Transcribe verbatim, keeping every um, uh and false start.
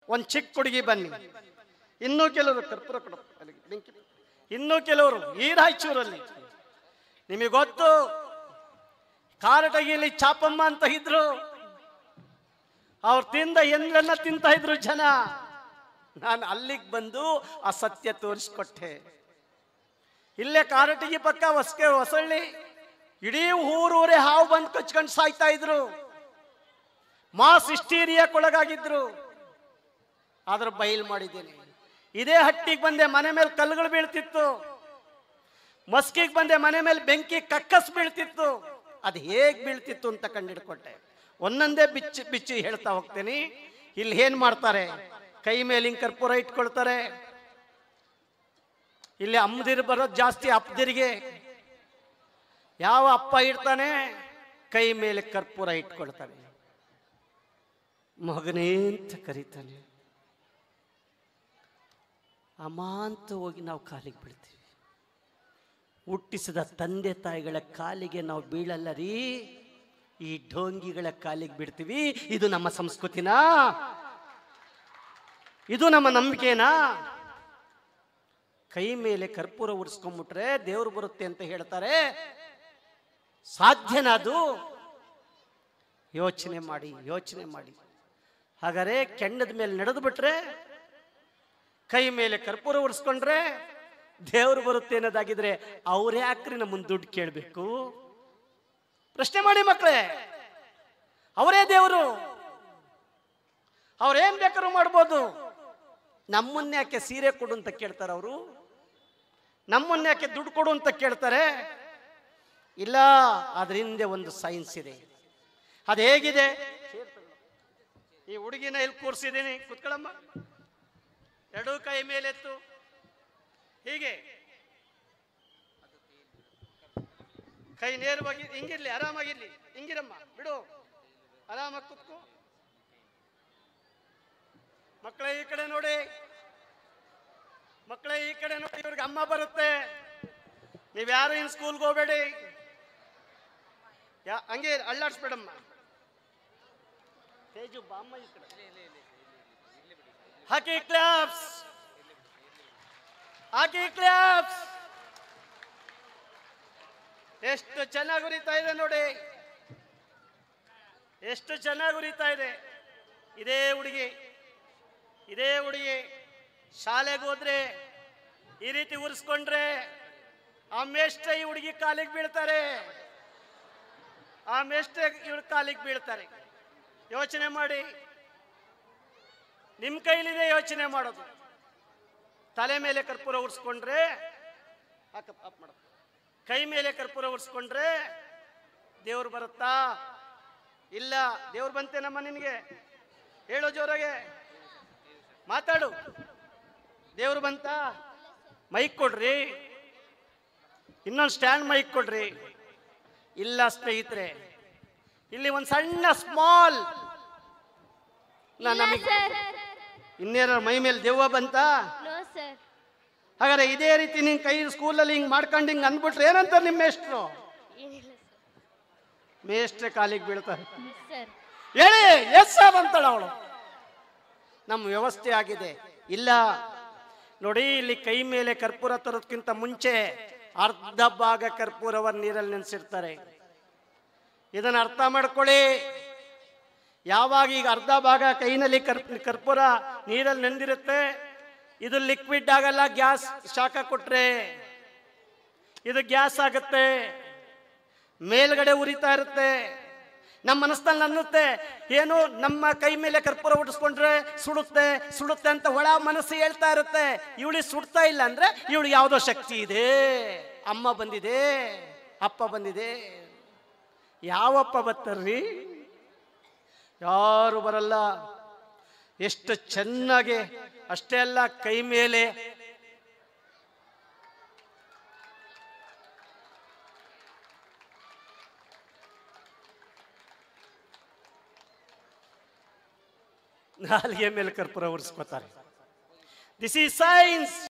ಒಂದು ಚಿಕ್ಕ ಹುಡುಗಿ ಬನ್ನಿ, ಇನ್ನೂ ಕೆಲವರು ಕರ್ಪೂರ ಕೊಡ, ಬೆಂಕಿ, ಇನ್ನೂ ಕೆಲವರು ಈ ರಾಯಚೂರಲ್ಲಿ ನಿಮಗೆ ಗೊತ್ತು, ಕಾರಟಗಿಯಲ್ಲಿ ಚಾಪಮ್ಮ ಅಂತ ಇದ್ರು, ಅವ್ರು ತಿಂದ ಎಂದ್ರನ್ನ ತಿಂತ ಇದ್ರು ಜನ. ನಾನು ಅಲ್ಲಿಗೆ ಬಂದು ಆ ಸತ್ಯ ತೋರಿಸ್ಕೊಟ್ಟೆ. ಇಲ್ಲೇ ಕಾರಟಗಿ ಪಕ್ಕ ಹೊಸಕೆ ಹೊಸಳ್ಳಿ ಇಡೀ ಊರೂರೇ ಹಾವು ಬಂದು ಕಚ್ಕೊಂಡು ಸಾಯ್ತಾ ಇದ್ರು, ಮಾಸ್ ಹಿಸ್ಟೀರಿಯಾಕ್ಕೊಳಗಾಗಿದ್ರು. ಆದ್ರೆ ಬಯಲು ಮಾಡಿದ್ದೇನೆ. ಇದೇ ಹಟ್ಟಿಗೆ ಬಂದೆ, ಮನೆ ಮೇಲೆ ಕಲ್ಲುಗಳು ಬೀಳ್ತಿತ್ತು. ಮಸ್ಕಿಗೆ ಬಂದೆ, ಮನೆ ಮೇಲೆ ಬೆಂಕಿ ಕಕ್ಕಸ್ ಬೀಳ್ತಿತ್ತು. ಅದು ಹೇಗೆ ಬೀಳ್ತಿತ್ತು ಅಂತ ಕಂಡಿಡ್ಕೊಟ್ಟೆ. ಒಂದೊಂದೇ ಬಿಚ್ಚಿ ಬಿಚ್ಚಿ ಹೇಳ್ತಾ ಹೋಗ್ತೇನೆ. ಇಲ್ಲಿ ಏನ್ ಮಾಡ್ತಾರೆ, ಕೈ ಮೇಲೆ ಹಿಂಗ್ ಕರ್ಪೂರ ಇಟ್ಕೊಳ್ತಾರೆ. ಇಲ್ಲಿ ಅಮ್ಮದಿರು ಬರೋದು ಜಾಸ್ತಿ, ಅಪ್ಪದಿರಿಗೆ. ಯಾವ ಅಪ್ಪ ಇಡ್ತಾನೆ, ಕೈ ಮೇಲೆ ಕರ್ಪೂರ ಇಟ್ಕೊಳ್ತಾನೆ, ಮಗನೇ ಅಂತ ಕರೀತಾನೆ. ಅಮಾಂತ ಹೋಗಿ ನಾವು ಕಾಲಿಗೆ ಬೀಳ್ತೀವಿ. ಹುಟ್ಟಿಸಿದ ತಂದೆ ತಾಯಿಗಳ ಕಾಲಿಗೆ ನಾವು ಬೀಳಲ್ಲ ರೀ, ಈ ಢೋಂಗಿಗಳ ಕಾಲಿಗೆ ಬಿಡ್ತೀವಿ. ಇದು ನಮ್ಮ ಸಂಸ್ಕೃತಿನಾ? ಇದು ನಮ್ಮ ನಂಬಿಕೆನಾ? ಕೈ ಮೇಲೆ ಕರ್ಪೂರ ಉರಿಸ್ಕೊಂಡ್ಬಿಟ್ರೆ ದೇವ್ರು ಬರುತ್ತೆ ಅಂತ ಹೇಳ್ತಾರೆ. ಸಾಧ್ಯನಾದು? ಯೋಚನೆ ಮಾಡಿ, ಯೋಚನೆ ಮಾಡಿ. ಹಾಗಾದ್ರೆ ಕೆಂಡದ ಮೇಲೆ ನಡೆದು ಬಿಟ್ರೆ, ಕೈ ಮೇಲೆ ಕರ್ಪೂರ ಉರಿಸ್ಕೊಂಡ್ರೆ ದೇವ್ರು ಬರುತ್ತೆ ಅನ್ನೋದಾಗಿದ್ರೆ ಅವ್ರು ಯಾಕ್ರಿ ನಮ್ಮನ್ನು ದುಡ್ಡು ಕೇಳಬೇಕು? ಪ್ರಶ್ನೆ ಮಾಡಿ ಮಕ್ಕಳೇ. ಅವರೇ ದೇವರು, ಅವ್ರೇನ್ ಬೇಕಾದ್ರೂ ಮಾಡ್ಬೋದು. ನಮ್ಮನ್ಯಾಕೆ ಸೀರೆ ಕೊಡು ಅಂತ ಕೇಳ್ತಾರೆ ಅವರು? ನಮ್ಮನ್ಯಾಕೆ ದುಡ್ಡು ಕೊಡು ಅಂತ ಕೇಳ್ತಾರೆ? ಇಲ್ಲ, ಅದ್ರ ಹಿಂದೆ ಒಂದು ಸೈನ್ಸ್ ಇದೆ. ಅದು ಹೇಗಿದೆ? ಈ ಹುಡುಗಿನ ಇಲ್ಲಿ ಕೂರಿಸಿದ್ದೀನಿ, ಕುತ್ಕೊಳ್ಳಮ್ಮ. ಎರಡೂ ಕೈ ಮೇಲೆತ್ತು, ಹೀಗೆ ಕೈ ನೇರವಾಗಿ ಹಿಂಗಿರ್ಲಿ, ಆರಾಮಾಗಿರ್ಲಿ. ಹಿಂಗಿರಮ್ಮ, ಬಿಡು, ಆರಾಮಾಗಿ ಕುತ್ಕೋ. ಮಕ್ಕಳೇ ಈ ಕಡೆ ನೋಡಿ, ಮಕ್ಕಳೇ ಈ ಕಡೆ ನೋಡಿ. ಇವ್ರಿಗೆ ಅಮ್ಮ ಬರುತ್ತೆ, ನೀವ್ಯಾರು ಇನ್ ಸ್ಕೂಲ್ಗೆ ಹೋಗ್ಬೇಡಿ. ಯಾ ಹಂಗೆ ಅಳ್ಳಾಡ್ಸ್ಬೇಡಮ್ಮ. ತೇಜು ಬಾಮ್ಮ ಈ ಕಡೆ. ಹಾಕಿ ಕ್ಲಾಪ್ಸ್, ಹಾಕಿ ಕ್ಲಾಪ್ಸ್. ಎಷ್ಟು ಚೆನ್ನಾಗಿ ಉರಿತಾ ಇದೆ ನೋಡಿ, ಎಷ್ಟು ಚೆನ್ನಾಗಿ ಉರಿತಾ ಇದೆ. ಇದೇ ಹುಡುಗಿ, ಇದೇ ಹುಡುಗಿ ಶಾಲೆಗೆ ಹೋದ್ರೆ ಈ ರೀತಿ ಉರಿಸ್ಕೊಂಡ್ರೆ ಆ ಮೇಷ್ಟ್ರೆ ಈ ಹುಡುಗಿ ಕಾಲಿಗೆ ಬೀಳ್ತಾರೆ, ಆ ಮೇಷ್ಟ್ರೆ ಇವ್ರ ಕಾಲಿಗೆ ಬೀಳ್ತಾರೆ. ಯೋಚನೆ ಮಾಡಿ, ನಿಮ್ಮ ಕೈಲಿದೆ ಯೋಚನೆ ಮಾಡೋದು. ತಲೆ ಮೇಲೆ ಕರ್ಪೂರ ಉರಿಸ್ಕೊಂಡ್ರೆ, ಮಾಡ ಕೈ ಮೇಲೆ ಕರ್ಪೂರ ಉರಿಸ್ಕೊಂಡ್ರೆ ದೇವ್ರು ಬರುತ್ತಾ? ಇಲ್ಲ. ದೇವ್ರು ಬಂತೇನಮ್ಮ ನಿನಗೆ? ಹೇಳೋ ಜೋರಾಗೆ ಮಾತಾಡು. ದೇವ್ರು ಬಂತ? ಮೈಕ್ ಕೊಡ್ರಿ, ಇನ್ನೊಂದು ಸ್ಟ್ಯಾಂಡ್ ಮೈಕ್ ಕೊಡ್ರಿ. ಇಲ್ಲ ಸ್ನೇಹಿತರೆ, ಇಲ್ಲಿ ಒಂದು ಸಣ್ಣ ಸ್ಮಾಲ್, ನಮಗೆ ಇನ್ನೇನಾರು ಮೈ ಮೇಲೆ ದೆವ್ವ ಬಂತ? ಹಾಗಾದ್ರೆ ಇದೇ ರೀತಿ ನಿನ್ ಕೈ ಸ್ಕೂಲಲ್ಲಿ ಹಿಂಗ್ ಮಾಡ್ಕೊಂಡು ಹಿಂಗ್ ಅಂದ್ಬಿಟ್ರೆ ಏನಂತಾರೆ ನಿಮ್ಮ ಮೇಷ್ಟ್ರು? ಮೇಷ್ಟ್ರೆ ಕಾಲಿಗೆ ಬೀಳ್ತಾರೆ. ಹೇಳಿ ಎಸ್ ಬಂತಾಳ ಅವಳು. ನಮ್ಮ ವ್ಯವಸ್ಥೆ ಆಗಿದೆ. ಇಲ್ಲ ನೋಡಿ, ಇಲ್ಲಿ ಕೈ ಮೇಲೆ ಕರ್ಪೂರ ತರೋದಕ್ಕಿಂತ ಮುಂಚೆ ಅರ್ಧ ಭಾಗ ಕರ್ಪೂರವನ್ನು ನೀರಲ್ಲಿ ನೆನೆಸಿರ್ತಾರೆ. ಇದನ್ನ ಅರ್ಥ ಮಾಡ್ಕೊಳ್ಳಿ. ಯಾವಾಗ ಈಗ ಅರ್ಧ ಭಾಗ ಕೈನಲ್ಲಿ ಕರ್ ಕರ್ಪೂರ ನೀರಲ್ಲಿ ನೆಂದಿರುತ್ತೆ, ಇದು ಲಿಕ್ವಿಡ್ ಆಗಲ್ಲ. ಗ್ಯಾಸ್ ಶಾಖ ಕೊಟ್ರೆ ಇದು ಗ್ಯಾಸ್ ಆಗುತ್ತೆ, ಮೇಲ್ಗಡೆ ಉರಿತಾ ಇರುತ್ತೆ. ನಮ್ಮ ಮನಸ್ಸಲ್ಲಿ ಅನ್ನುತ್ತೆ, ಏನು ನಮ್ಮ ಕೈ ಮೇಲೆ ಕರ್ಪೂರ ಉಡಿಸ್ಕೊಂಡ್ರೆ ಸುಡುತ್ತೆ ಸುಡುತ್ತೆ ಅಂತ ಒಳ ಮನಸ್ಸು ಹೇಳ್ತಾ ಇರುತ್ತೆ. ಇವಳಿಗೆ ಸುಡ್ತಾ ಇಲ್ಲ ಅಂದ್ರೆ ಇವಳು ಯಾವುದೋ ಶಕ್ತಿ ಇದೆ, ಅಮ್ಮ ಬಂದಿದೆ, ಅಪ್ಪ ಬಂದಿದೆ. ಯಾವಪ್ಪ ಬರ್ತಾರ್ರಿ? ಯಾರು ಬರಲ್ಲ. ಎಷ್ಟು ಚೆನ್ನಾಗಿ, ಅಷ್ಟೇ ಅಲ್ಲ, ಕೈ ಮೇಲೆ ನಾಲಿಗೆ ಮೇಲೆ ಕರ್ಪೂರ ಉರಿಸ್ಕೊತಾರೆ. This is science.